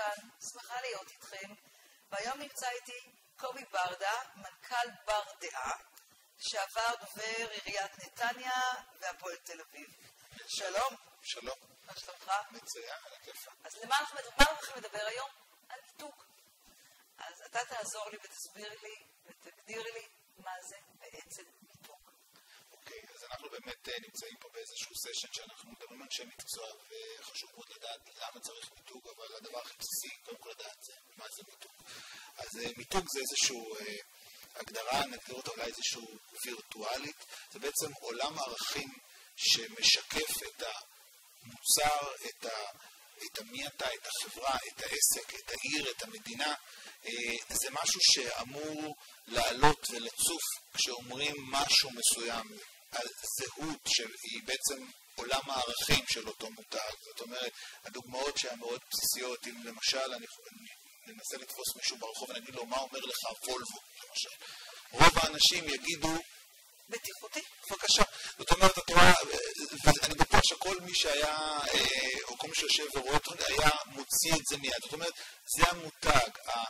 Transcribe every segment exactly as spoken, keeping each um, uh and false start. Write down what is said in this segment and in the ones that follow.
כאן, שמחה להיות איתכם, והיום נמצא איתי קובי ברדה, מנכ"ל בר דעה, שעבר דובר עיריית נתניה והפועל תל אביב. שלום. שלום. מה שלומך? מצוין, כיפה. אז למה אנחנו הולכים לדבר היום? על מיתוג. אז אתה תעזור לי ותסביר לי ותגדיר לי מה זה בעצם מיתוג. אוקיי, אז אנחנו באמת נמצאים פה באיזשהו סשן שאנחנו מדברים אנשי מקצוע, וחשוב מאוד לדעת למה צריך מיתוג, אבל הדבר הכי בסיסי, קודם כל לדעת זה מה זה מיתוג. אז מיתוג זה איזשהו הגדרה, נגדיר אותה אולי איזשהו וירטואלית, זה בעצם עולם ערכים שמשקף את המוצר, את ה... את מי אתה, את החברה, את העסק, את העיר, את המדינה. זה משהו שאמור לעלות ולצוף כשאומרים משהו מסוים על זהות שהיא בעצם עולם הערכים של אותו מותג. זאת אומרת, הדוגמאות שהן מאוד בסיסיות, אם למשל אני ננסה לתפוס מישהו ברחוב ונגיד לו מה אומר לך וולבו, למשל. רוב האנשים יגידו בטיחותי. בבקשה. זאת אומרת, את רואה, ואני בטוח שכל מי שהיה, או כל מי שיושב ורואה אותו, היה מוציא את זה מיד. זאת אומרת, זה המותג,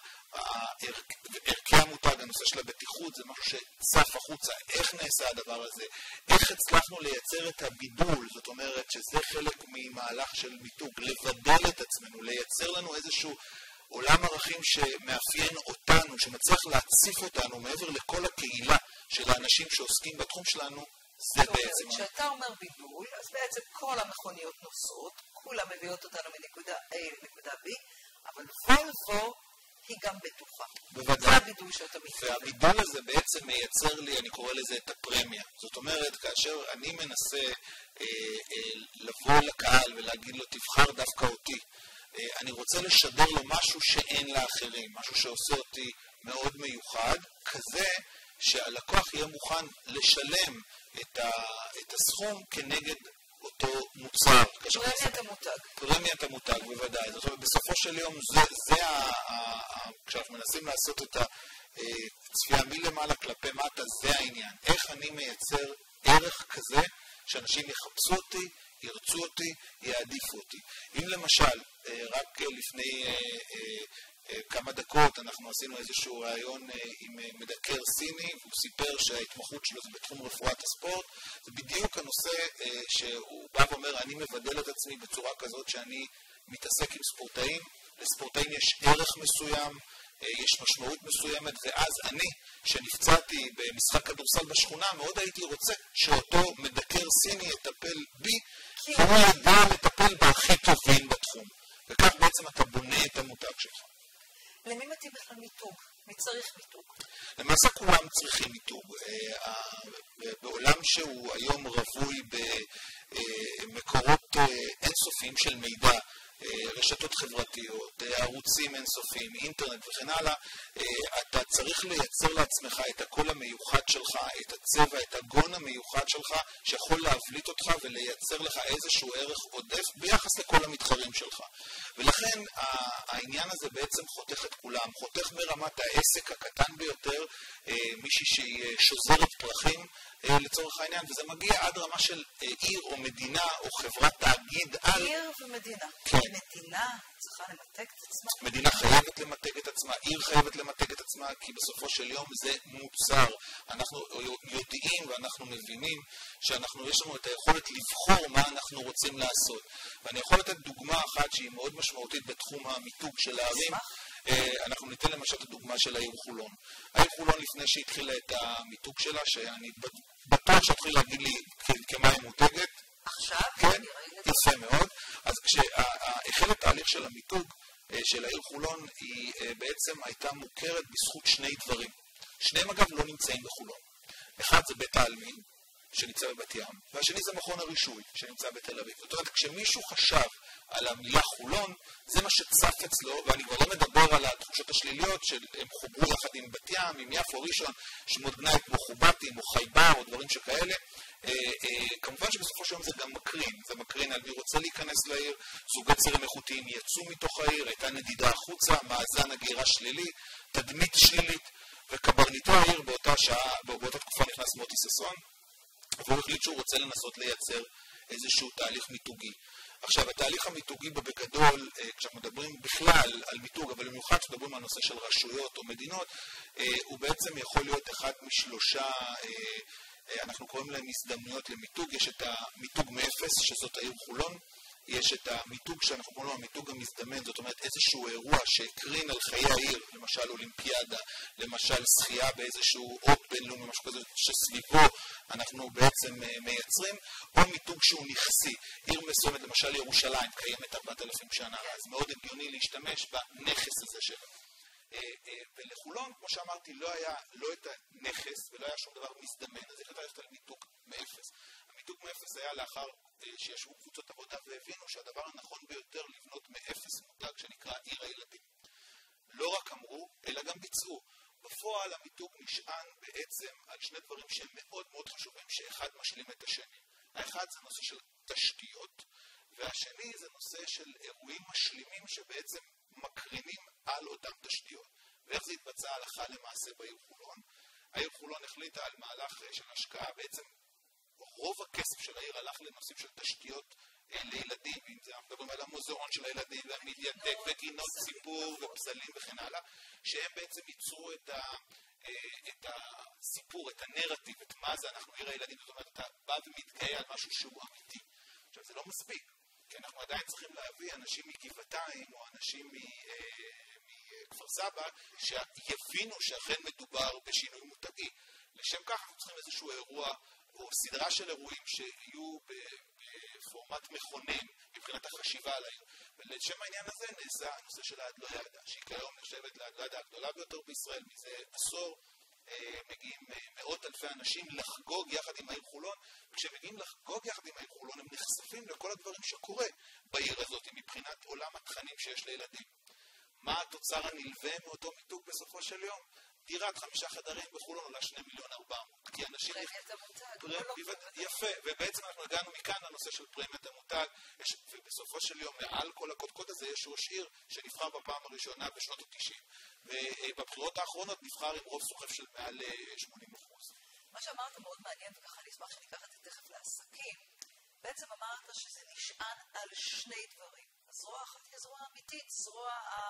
ערכי המותג, הנושא של הבטיחות, זה משהו שצף החוצה. איך נעשה הדבר הזה? איך הצלחנו לייצר את הבידול? זאת אומרת, שזה חלק ממהלך של מיתוג, לבדל את עצמנו, לייצר לנו איזשהו עולם ערכים שמאפיין אותנו, שמצליח להציף אותנו מעבר לכל הקהילה של האנשים שעוסקים בתחום שלנו, זה בעצם. כשאתה אומר בידול, אז בעצם כל המכוניות נוסעות, כולם מביאות אותנו מנקודה A לנקודה B, אבל וולבו היא גם בטוחה. בוודאי. זה הבידול שאתה מתכוון. והבידול הזה בעצם מייצר לי, אני קורא לזה את הפרמיה. זאת אומרת, כאשר אני מנסה אה, אה, לבוא לקהל ולהגיד לו, תבחר דווקא אותי, אה, אני רוצה לשדר לו משהו שאין לאחרים, משהו שעושה אותי מאוד מיוחד, כזה שהלקוח יהיה מוכן לשלם את, ה, את הסכום כנגד אותו מוצר. פרמיית המותג. פרמיית המותג, בוודאי. זאת אומרת, בסופו של יום, זה, זה ה, ה, ה, כשאנחנו מנסים לעשות את הצפייה מלמעלה כלפי מטה, זה העניין. איך אני מייצר ערך כזה שאנשים יחפשו אותי, ירצו אותי, יעדיפו אותי. אם למשל, רק לפני כמה דקות אנחנו עשינו איזשהו רעיון עם מדקר סיני, והוא סיפר שההתמחות שלו זה בתחום רפואת הספורט. זה בדיוק הנושא שהוא בא ואומר, אני מבדל את עצמי בצורה כזאת שאני מתעסק עם ספורטאים. לספורטאים יש ערך מסוים, יש משמעות מסוימת, ואז אני, שנפצעתי במשחק כדורסל בשכונה, מאוד הייתי רוצה שאותו מדקר סיני יטפל בי, כי הוא ידע לטפל בהכי טובים בתחום. וכך בעצם אתה בונה את המותג שלך. למי מתאים בכלל מיתוג? מי צריך מיתוג? למעשה כולם צריכים מיתוג. בעולם שהוא היום רווי במקורות אינסופיים של מידע, רשתות חברתיות, ערוצים אינסופיים, אינטרנט וכן הלאה, אתה צריך לייצר לעצמך את הקול המיוחד שלך, את הצבע, את הגון המיוחד שלך, שיכול להבליט אותך ולייצר לך איזשהו ערך עודף ביחס לכל המתחרים שלך. ולכן העניין הזה בעצם חותך את כולם, חותך מרמת העסק הקטן ביותר, מישהי שהיא שוזרת פרחים לצורך העניין, וזה מגיע עד רמה של עיר או מדינה או חברת תאגיד על... עיר ומדינה. כן. מדינה צריכה למתג את עצמה. מדינה חייבת למתג את עצמה, עיר חייבת למתג את עצמה, כי בסופו של יום זה מוצר. אנחנו יודעים ואנחנו מבינים שאנחנו, יש לנו את היכולת לבחור מה אנחנו רוצים לעשות. ואני יכול לתת דוגמה אחת שהיא מאוד משמעותית בתחום המיתוג של הערים. אנחנו ניתן למשל את הדוגמה של העיר חולון. העיר חולון לפני שהתחילה את המיתוג שלה, שאני בטוח שהתחיל להגיד לי כמה היא מותגת. עכשיו? כן, יפה מאוד. אז כשהחל התהליך של המיתוג של העיר חולון, היא בעצם הייתה מוכרת בזכות שני דברים. שניהם אגב לא נמצאים בחולון. אחד זה בית העלמין, שנמצא בבת ים, והשני זה מכון הרישוי, שנמצא בתל אביב. זאת אומרת, כשמישהו חשב על המילה חולון, זה מה שצף אצלו, ואני כבר לא מדבר על התחושות השליליות שהם חוברו יחד עם בת ים, עם יפו ראשון, שמודגנה כמו חובטים או חייבר או דברים שכאלה. אה, אה, כמובן שבסופו של יום זה גם מקרין, זה מקרין על מי רוצה להיכנס לעיר, זוגי צירים איכותיים יצאו מתוך העיר, הייתה נדידה החוצה, מאזן הגירה שלילי, תדמית שלילית, וקברניטו העיר באותה שעה, באותה תקופה נכנס מוטי ססון, והוא החליט שהוא רוצה לנסות לייצר איזשהו תהליך מיתוגי. עכשיו, התהליך המיתוגי בגדול, כשאנחנו מדברים בכלל על מיתוג, אבל במיוחד כשמדברים על נושא של רשויות או מדינות, הוא בעצם יכול להיות אחד משלושה, אנחנו קוראים להם הזדמנויות למיתוג. יש את המיתוג מאפס, שזאת העיר חולון. יש את המיתוג שאנחנו קוראים לו המיתוג המזדמן, זאת אומרת איזשהו אירוע שהקרין על חיי העיר, למשל אולימפיאדה, למשל שחייה באיזשהו אות בינלאומי, משהו כזה שסביבו אנחנו בעצם מייצרים, או מיתוג שהוא נכסי. עיר מסוימת, למשל ירושלים, קיימת ארבעת אלפים שנה, אז מאוד הגיוני להשתמש בנכס הזה שלה. ולחולון, כמו שאמרתי, לא היה לא את הנכס ולא היה שום דבר מזדמן, אז איך אתה ללכת על מיתוג מאפס? המיתוג מאפס היה לאחר שישבו קבוצות עבודה והבינו שהדבר הנכון ביותר לבנות מאפס מותג שנקרא עיר הילדים. לא רק אמרו, אלא גם ביצעו. בפועל המיתוג נשען בעצם על שני דברים שהם מאוד מאוד חשובים, שאחד משלים את השני. האחד זה נושא של תשתיות, והשני זה נושא של אירועים משלימים שבעצם מקרינים על אותם תשתיות. ואיך זה התבצע הלכה למעשה בעיר חולון? העיר חולון החליטה על מהלך של השקעה, בעצם רוב הכסף של העיר הלך לנושאים של תשתיות לילדים, אם זה אנחנו מדברים על המוזיאון של הילדים והמדיאטק וגינות סיפור ופסלים וכן הלאה, שהם בעצם ייצרו את, ה, את הסיפור, את הנרטיב, את מה זה אנחנו עיר הילדים, זאת אומרת, אתה בא ומתגאה על משהו שהוא אמיתי. עכשיו, זה לא מספיק, כי אנחנו עדיין צריכים להביא אנשים מגבעתיים או אנשים מכפר סבא שיבינו שאכן מדובר בשינוי מותגי. לשם כך אנחנו צריכים איזשהו אירוע או סדרה של אירועים שיהיו בפורמט מכונן מבחינת החשיבה על העיר. ולשם העניין הזה נעשה הנושא של האדלוידה, שהיא כיום נחשבת לאדלוידה הגדולה ביותר בישראל. מזה עשור מגיעים מאות אלפי אנשים לחגוג יחד עם העיר חולון. כשמגיעים לחגוג יחד עם העיר חולון הם נחשפים לכל הדברים שקורה בעיר הזאת מבחינת עולם התכנים שיש לילדים. מה התוצר הנלווה מאותו מיתוג בסופו של יום? דירת חמישה חדרים בחולון עולה שני מיליון ארבע מאות. כי אנשים... פרמיית המותג. יפה, ובעצם אנחנו הגענו מכאן לנושא של פרמיית המותג, ובסופו של יום מעל כל הקודקוד הזה יש ראש עיר שנבחר בפעם הראשונה בשנות ה-תשעים, ובבחירות האחרונות נבחר עם רוב סוחף של מעל שמונים אחוז. מה שאמרת מאוד מעניין, וככה אני אשמח שניקח את זה תכף לעסקים, בעצם אמרת שזה נשען על שני דברים. הזרוע אחת היא הזרוע האמיתית, זרוע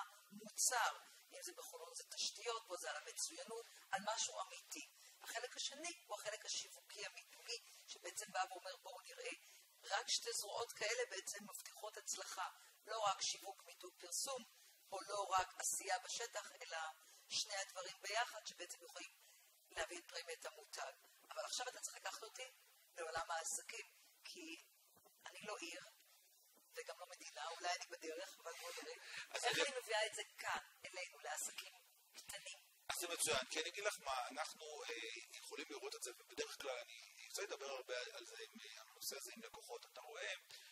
המוצר. אם זה בחולון זה תשתיות, פה זה על המצוינות, על משהו אמיתי. החלק השני הוא החלק השיווקי המיתוגי, שבעצם בא ואומר בואו נראה, רק שתי זרועות כאלה בעצם מבטיחות הצלחה. לא רק שיווק מיתוג פרסום, או לא רק עשייה בשטח, אלא שני הדברים ביחד שבעצם יכולים להביא את פרמיית המותג. אבל עכשיו אתה צריך לקחת אותי לעולם העסקים, כי אני לא עיר, וגם לא מדינה, אולי אני בדרך, אבל בוא נראה. איך אני מביאה את זה כאן, אלינו, לעסקים קטנים? אז זה מצוין, כי אני אגיד לך מה, אנחנו יכולים לראות את זה, ובדרך כלל אני רוצה לדבר הרבה על זה, על הנושא הזה עם לקוחות. אתה רואה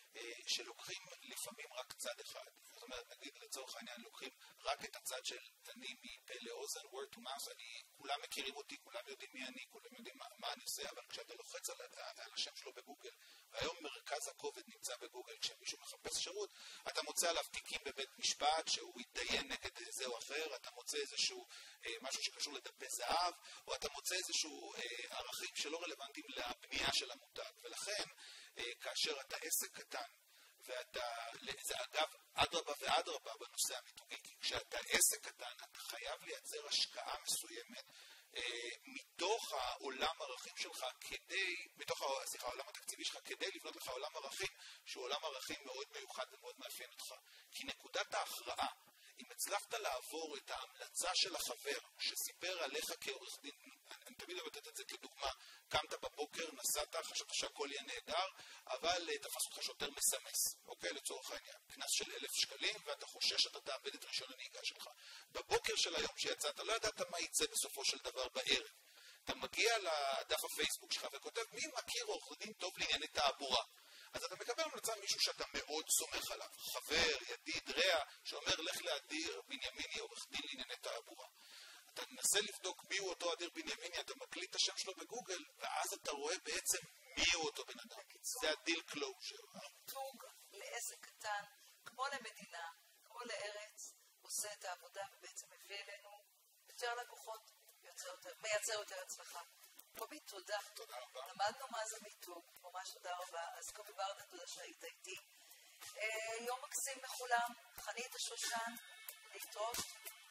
שלוקחים לפעמים רק צד אחד. זאת אומרת, נגיד לצורך העניין, לוקחים רק את הצד של אני מפה לאוזן, word to mouth, אני, כולם מכירים אותי, כולם יודעים מי אני, כולם יודעים מה, מה אני עושה, אבל כשאתה לוחץ על, על השם שלו בגוגל, והיום מרכז הכובד נמצא בגוגל, כשמישהו מחפש שירות, אתה מוצא עליו תיקים בבית משפט, שהוא יתדיין נגד זה או אחר, אתה מוצא איזשהו אה, משהו שקשור לדפי זהב, או אתה מוצא איזשהו אה, ערכים שלא רלוונטיים לבנייה של המותג, ולכן, אה, כאשר אתה עסק קטן, ואתה, זה אגב, אדרבה ואדרבה בנושא המיתוגי, כי כשאתה עסק קטן, אתה חייב לייצר השקעה מסוימת אה, מתוך העולם ערכים שלך כדי, מתוך סליחה, העולם התקציבי שלך, כדי לבנות לך עולם ערכים, שהוא עולם ערכים מאוד מיוחד ומאוד מאפיין אותך. כי נקודת ההכרעה, אם הצלחת לעבור את ההמלצה של החבר שסיפר עליך כעורך דין, אני תמיד אוהב לתת את זה כדוגמה, קמת בבוקר, נסעת, חשבת שהכל יהיה נהדר, אבל תפס אותך שוטר מסמס, אוקיי, לצורך העניין, קנס של אלף שקלים, ואתה חושש שאתה תאבד את רישיון הנהיגה שלך. בבוקר של היום שיצאת, לא ידעת מה יצא בסופו של דבר בערב. אתה מגיע לדף הפייסבוק שלך וכותב, מי מכיר עורך דין טוב לענייני תעבורה? אז אתה מקבל המלצה מישהו שאתה מאוד סומך עליו, חבר, ידיד, רע, שאומר לך לאדיר בנימיני עורך דין לענייני תעבורה. אתה מנסה לבדוק מי הוא אותו אדיר בנימיני, אתה מקליט את השם שלו בגוגל, ואז אתה רואה בעצם מי הוא אותו בן אדם. זה הדיל קלוז'ר. מיתוג לעסק קטן, כמו למדינה, כמו לארץ, עושה את העבודה ובעצם מביא אלינו יותר לקוחות, מייצר יותר הצלחה. קובי, תודה. תודה רבה. למדנו מה זה מיתוג, ממש תודה רבה. אז קובי ברדה, תודה שהיית איתי. יום מקסים לכולם, חנית השושן, להתראות.